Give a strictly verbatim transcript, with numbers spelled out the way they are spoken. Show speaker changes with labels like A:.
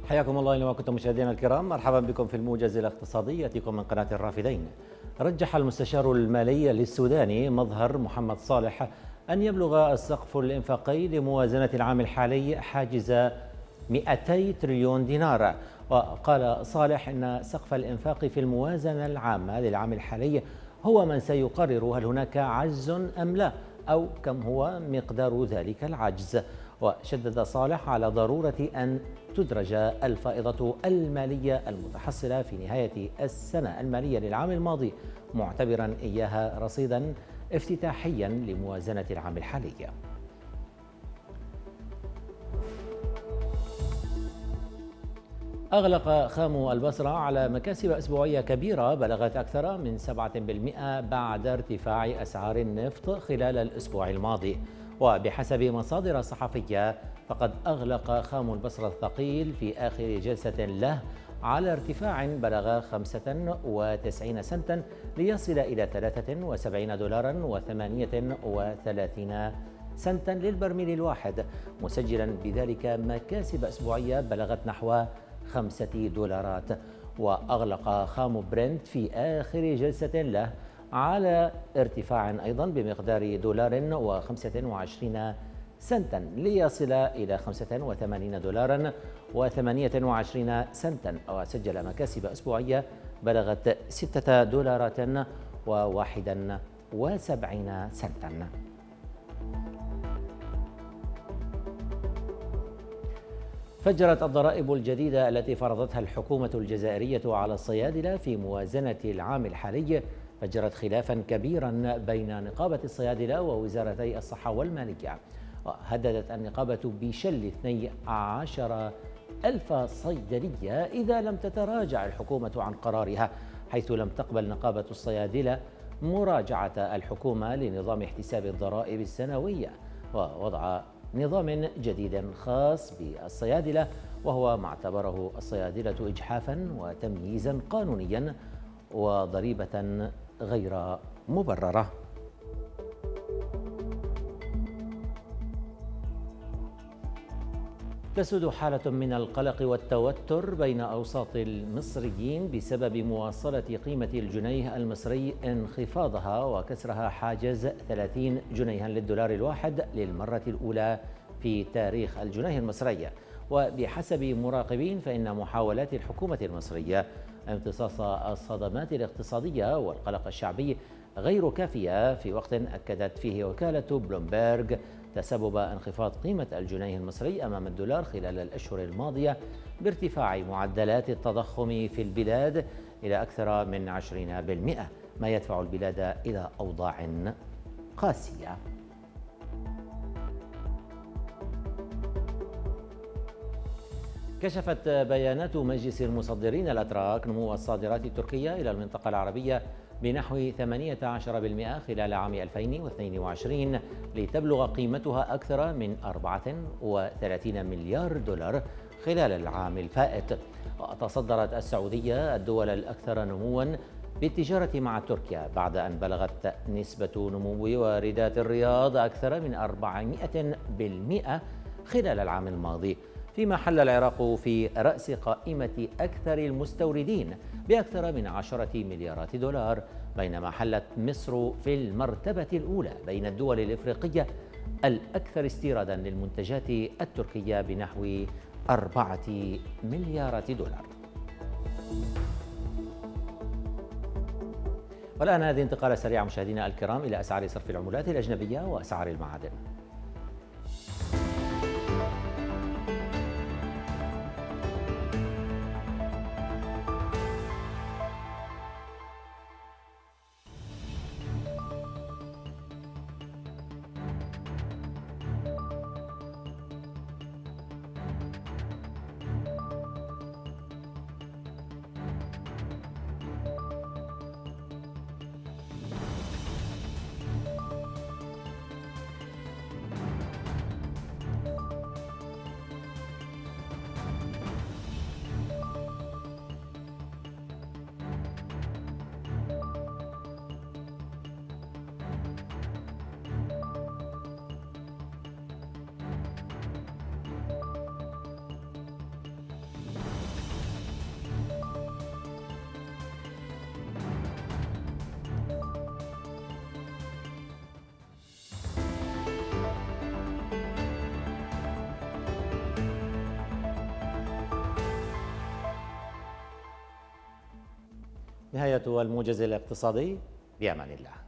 A: حياكم الله أينما كنتم مشاهدينا الكرام، مرحبا بكم في الموجز الاقتصادي يأتيكم من قناة الرافدين. رجح المستشار المالي للسوداني مظهر محمد صالح أن يبلغ السقف الإنفاقي لموازنة العام الحالي حاجز مئتي تريليون دينار. وقال صالح أن سقف الإنفاق في الموازنة العامة للعام الحالي هو من سيقرر هل هناك عجز أم لا، أو كم هو مقدار ذلك العجز. وشدد صالح على ضرورة أن تدرج الفائضة المالية المتحصلة في نهاية السنة المالية للعام الماضي، معتبرا إياها رصيدا افتتاحيا لموازنة العام الحالي. أغلق خام البصرة على مكاسب أسبوعية كبيرة بلغت أكثر من سبعة بالمئة بعد ارتفاع أسعار النفط خلال الأسبوع الماضي. وبحسب مصادر صحفية فقد أغلق خام البصرة الثقيل في آخر جلسة له على ارتفاع بلغ خمسة وتسعين سنتا ليصل إلى ثلاثة وسبعين دولارا وثمانية وثلاثين سنتا للبرميل الواحد، مسجلا بذلك مكاسب أسبوعية بلغت نحو خمسة دولارات. وأغلق خام برنت في آخر جلسة له على ارتفاع أيضا بمقدار دولار وخمسة وعشرين سنتا ليصل إلى خمسة وثمانين دولارا وثمانية وعشرين سنتا، وسجل مكاسب أسبوعية بلغت ستة دولارات وواحدا وسبعين سنتا. فجرت الضرائب الجديدة التي فرضتها الحكومة الجزائرية على الصيادلة في موازنة العام الحالي فجرت خلافا كبيرا بين نقابة الصيادلة ووزارتي الصحة والمالية. وهددت النقابة بشل اثني عشر ألف صيدلية إذا لم تتراجع الحكومة عن قرارها، حيث لم تقبل نقابة الصيادلة مراجعة الحكومة لنظام احتساب الضرائب السنوية ووضع نظام جديد خاص بالصيادلة، وهو ما اعتبره الصيادلة إجحافا وتمييزا قانونيا وضريبة غير مبررة. تسود حالة من القلق والتوتر بين أوساط المصريين بسبب مواصلة قيمة الجنيه المصري انخفاضها وكسرها حاجز ثلاثين جنيها للدولار الواحد للمرة الأولى في تاريخ الجنيه المصري. وبحسب مراقبين فإن محاولات الحكومة المصرية امتصاص الصدمات الاقتصادية والقلق الشعبي غير كافية في وقت أكدت فيه وكالة بلومبيرغ تسبب انخفاض قيمة الجنيه المصري أمام الدولار خلال الأشهر الماضية بارتفاع معدلات التضخم في البلاد إلى أكثر من عشرين بالمئة، ما يدفع البلاد إلى أوضاع قاسية. كشفت بيانات مجلس المصدرين الأتراك نمو الصادرات التركية إلى المنطقة العربية بنحو ثمانية عشر بالمئة خلال عام ألفين واثنين وعشرين لتبلغ قيمتها أكثر من أربعة وثلاثين مليار دولار خلال العام الفائت. وتصدرت السعودية الدول الأكثر نموا بالتجارة مع تركيا بعد أن بلغت نسبة نمو واردات الرياض أكثر من أربعمئة بالمئة خلال العام الماضي، فيما حل العراق في رأس قائمة أكثر المستوردين بأكثر من عشرة مليارات دولار، بينما حلت مصر في المرتبة الأولى بين الدول الإفريقية الأكثر استيرادا للمنتجات التركية بنحو أربعة مليارات دولار. والآن هذه انتقالة سريعة مشاهدينا الكرام إلى أسعار صرف العملات الأجنبية وأسعار المعادن. نهاية الموجز الاقتصادي، بأمان الله.